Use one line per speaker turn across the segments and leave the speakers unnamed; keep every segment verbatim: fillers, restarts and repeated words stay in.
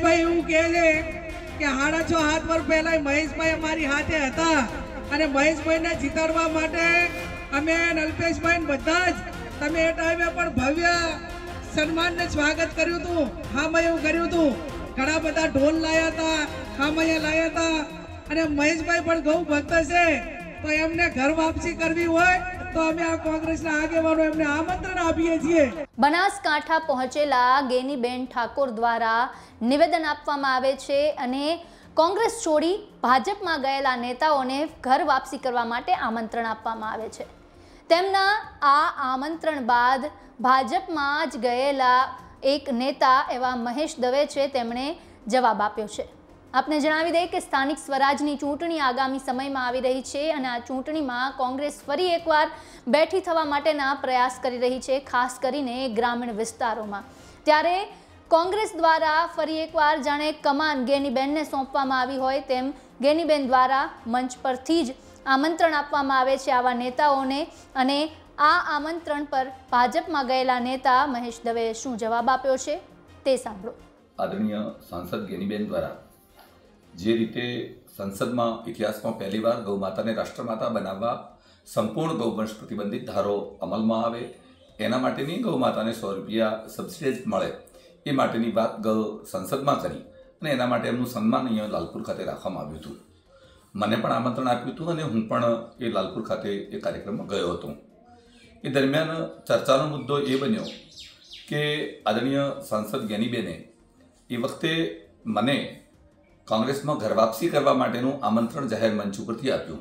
મહેશભાઈ એવું કહે છે કે સાડા છ હાથ વર્ષ પહેલા મહેશભાઈ અમારી હાથે હતા અને મહેશભાઈને જીતાડવા માટે અમે અલ્પેશભાઈ બધા જ તમે એ ટાઈમે પણ ભવ્ય સન્માનને સ્વાગત કર્યું હતું. હામાં એવું કર્યું હતું, ઘણા બધા ઢોલ લાયા હતા, હામૈયા લાયા હતા અને મહેશભાઈ પણ ગૌ ભક્ત છે તો એમને ઘર વાપસી કરવી હોય તો અમે આ કોંગ્રેસના આગેવાનો એમને આમંત્રણ આપીએ છીએ.
બનાસકાંઠા પહોંચેલા ગેનીબેન ઠાકોર દ્વારા નિવેદન આપવામાં આવે છે અને કોંગ્રેસ છોડી ભાજપમાં ગયેલા નેતાઓને ઘર વાપસી કરવા માટે આમંત્રણ આપવામાં આવે છે. તેમના આ આમંત્રણ બાદ ભાજપમાં જ ગયેલા એક નેતા એવા મહેશ દવે છે તેમણે જવાબ આપ્યો છે. આપને જણાવી દઈએ કે સ્થાનિક સ્વરાજની ચૂંટણી આગામી સમયમાં આવી રહી છે અને આ ચૂંટણીમાં કોંગ્રેસ ફરી એકવાર બેઠી થવા માટેના પ્રયાસ કરી રહી છે, ખાસ કરીને ગ્રામીણ વિસ્તારોમાં. ત્યારે કોંગ્રેસ દ્વારા ફરી એકવાર જાણે કમાન ગેનીબેનને સોંપવામાં આવી હોય તેમ ગેનીબેન દ્વારા મંચ પરથી જ આમંત્રણ આપવામાં આવે છે આવા નેતાઓને અને આ આમંત્રણ પર ભાજપમાં ગયેલા નેતા મહેશ દવેએ શું જવાબ આપ્યો છે તે સાંભળો.
આદરણીય સાંસદ ગેનીબેન દ્વારા જે રીતે સંસદમાં ઇતિહાસમાં પહેલીવાર ગૌ માતાને રાષ્ટ્રમાતા બનાવવા સંપૂર્ણ ગૌવંશ પ્રતિબંધિત ધારો અમલમાં આવે એના માટેની ગૌ માતાને સો રૂપિયા સબસિડી મળે એ માટેની વાત ગૌ સંસદમાં કરી અને એના માટે એમનું સન્માન અહીંયા લાલપુર ખાતે રાખવામાં આવ્યું હતું. મને પણ આમંત્રણ આપ્યું હતું અને હું પણ એ લાલપુર ખાતે એ કાર્યક્રમમાં ગયો હતો. એ દરમિયાન ચર્ચાનો મુદ્દો એ બન્યો કે આદરણીય સાંસદ ગેનીબેને એ વખતે મને કોંગ્રેસમાં ઘર વાપસી કરવા માટેનું આમંત્રણ જાહેર મંચ ઉપરથી આપ્યું.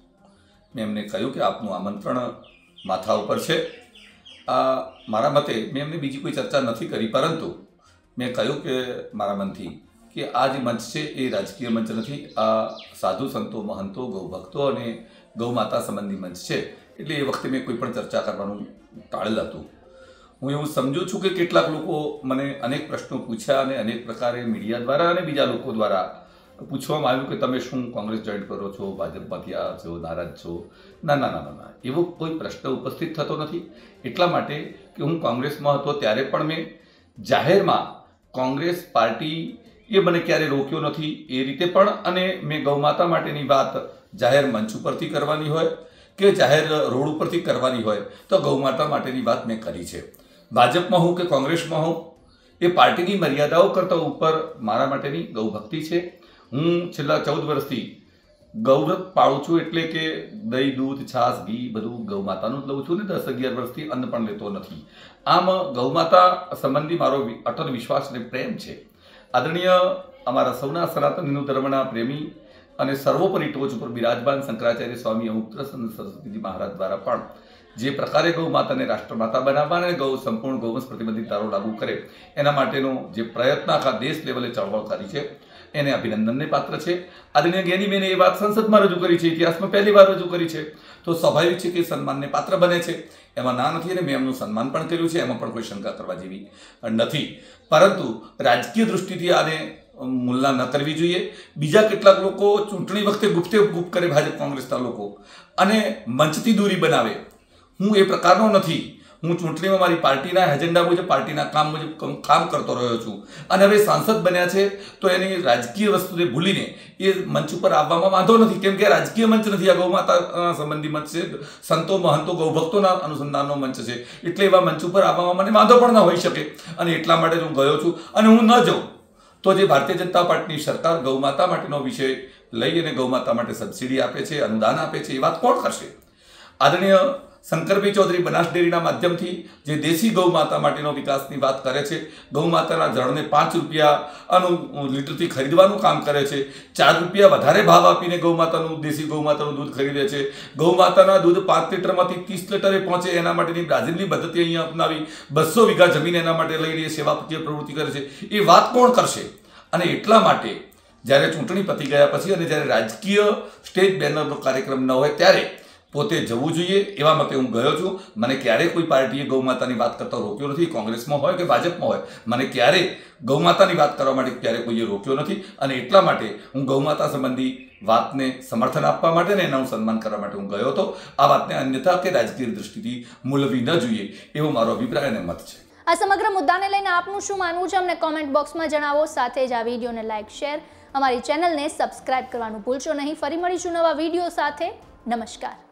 મેં એમને કહ્યું કે આપનું આમંત્રણ માથા ઉપર છે. આ મારા મતે મેં એમને બીજી કોઈ ચર્ચા નથી કરી, પરંતુ મેં કહ્યું કે મારા મનથી કે આ જે મંચ છે એ રાજકીય મંચ નથી, આ સાધુ સંતો મહંતો ગૌ ભક્તો અને ગૌ માતા સંબંધી મંચ છે. એટલે એ વખતે મેં કોઈ પણ ચર્ચા કરવાનું ટાળેલ હતું. હું એવું સમજુ છું કે કેટલાક લોકો મને અનેક પ્રશ્નો પૂછ્યા અને અનેક પ્રકારે મીડિયા દ્વારા અને બીજા લોકો દ્વારા પૂછવામાં આવ્યું કે તમે શું કોંગ્રેસ જોઈન કરો છો, ભાજપમાંથી આ છો, નારાજ છો. ના ના ના ના એવો કોઈ પ્રશ્ન ઉપસ્થિત થતો નથી. એટલા માટે કે હું કોંગ્રેસમાં હતો ત્યારે પણ મેં જાહેરમાં કોંગ્રેસ પાર્ટી એ મને ક્યારે રોક્યો નથી એ રીતે પણ, અને મેં ગૌમાતા માટેની વાત જાહેર મંચ ઉપરથી કરવાની હોય કે જાહેર રોડ ઉપરથી કરવાની હોય તો ગૌમાતા માટેની વાત મેં કરી છે. ભાજપમાં હું કે કોંગ્રેસમાં હું એ પાર્ટીની મર્યાદાઓ કરતાં ઉપર મારા માટેની ગૌભક્તિ છે. હું છેલ્લા ચૌદ વર્ષથી ગૌવ્રત પાળું છું, એટલે કે દહીં દૂધ છાશ ઘી બધું ગૌમાતાનું જ લઉં છું ને દસ અગિયાર વર્ષથી અન્ન પણ લેતો નથી. આમ ગૌમાતા સંબંધી મારો અટલ વિશ્વાસ અને પ્રેમ છે. આદરણીય અમારા સૌના સનાતન હિન્દુ ધર્મના પ્રેમી અને સર્વોપરી ટોચ ઉપર બિરાજમાન શંકરાચાર્ય સ્વામી અમુક્તરસન સરસ્વતીજી મહારાજ દ્વારા પણ જે પ્રકારે ગૌ માતાને રાષ્ટ્રમાતા બનાવવા અને ગૌ સંપૂર્ણ ગૌવંશ પ્રતિબંધિત ધારો લાગુ કરે એના માટેનો જે પ્રયત્ન આખા દેશ લેવલે ચળવળ કરી છે એને અભિનંદનને પાત્ર છે. આદરણીય ગેનીબેને એ વાત સંસદમાં રજૂ કરી છે, ઇતિહાસમાં પહેલી વાર રજૂ કરી છે, તો સ્વાભાવિક છે કે સન્માનને પાત્ર બને છે. એમાં ના નથી અને મેં એમનું સન્માન પણ કર્યું છે, એમાં પણ કોઈ શંકા કરવા જેવી નથી. પરંતુ રાજકીય દૃષ્ટિથી આને મુલ્લા ન કરવી જોઈએ. બીજા કેટલાક લોકો ચૂંટણી વખતે ગુપ્તે ગુપ્ત કરે ભાજપ કોંગ્રેસના લોકો અને મંચથી દૂરી બનાવે. હું એ પ્રકારનો નથી. હું ચૂંટણીમાં મારી પાર્ટીના એજન્ડા મુજબ પાર્ટીના કામ મુજબ કામ કરતો રહ્યો છું અને હવે સાંસદ બન્યા છે તો એની રાજકીય વસ્તુને ભૂલીને એ મંચ ઉપર આવવામાં વાંધો નથી, કેમ કે રાજકીય મંચ નથી, આ ગૌમાતા સંબંધી મંચ છે, સંતો મહંતો ગૌભક્તોના અનુસંધાનનો મંચ છે. એટલે એવા મંચ ઉપર આવવામાં મને વાંધો પણ ન હોઈ શકે અને એટલા માટે હું ગયો છું. અને હું ન જાઉં તો જે ભારતીય જનતા પાર્ટીની સરકાર ગૌમાતા માટેનો વિષય લઈ અને ગૌમાતા માટે સબસિડી આપે છે, અનુદાન આપે છે, એ વાત કોણ કરશે? આદરણીય શંકરભાઈ ચૌધરી બનાસ ડેરીના માધ્યમથી જે દેશી ગૌ માતા માટેનો વિકાસની વાત કરે છે, ગૌ માતાના જળને પાંચ રૂપિયાનું લીટરથી ખરીદવાનું કામ કરે છે, ચાર રૂપિયા વધારે ભાવ આપીને ગૌ માતાનું દેશી ગૌ માતાનું દૂધ ખરીદે છે, ગૌ માતાના દૂધ પાંચ લીટરમાંથી ત્રીસ લીટરે પહોંચે એના માટેની બ્રાઝિલની પદ્ધતિ અહીંયા અપનાવી બસો વીઘા જમીન એના માટે લઈને સેવાકીય પ્રવૃત્તિ કરે છે. એ વાત કોણ કરશે? અને એટલા માટે જ્યારે ચૂંટણી પતી ગયા પછી અને જ્યારે રાજકીય સ્ટેજ બેનરનો કાર્યક્રમ ન હોય ત્યારે પોતે જવું જોઈએ એવા મતે હું ગયો છું. મને ક્યારેય કોઈ પાર્ટીએ ગૌમાતાની વાત કરતા રોક્યો નથી, કોંગ્રેસમાં હોય કે ભાજપમાં હોય. મને ક્યારેય ગૌમાતાની વાત કરવા માટે ક્યારેય કોઈએ રોક્યો નથી અને એટલા માટે હું ગૌમાતા સંબંધી વાતને સમર્થન આપવા માટે ને એનું સન્માન કરવા માટે હું ગયો હતો. આ વાતને અન્યથા કે રાજકીય દૃષ્ટિથી મૂલવી ન જોઈએ એવો મારો અભિપ્રાય અને મત છે.
આ સમગ્ર મુદ્દાને લઈને આપનું શું માનવું છે અમને કોમેન્ટ બોક્સમાં જણાવો. સાથે જ આ વિડીયોને લાઇક, શેર, અમારી ચેનલને સબસ્ક્રાઇબ કરવાનું ભૂલશો નહીં. ફરી મળીશું નવા વિડીયો સાથે. નમસ્કાર.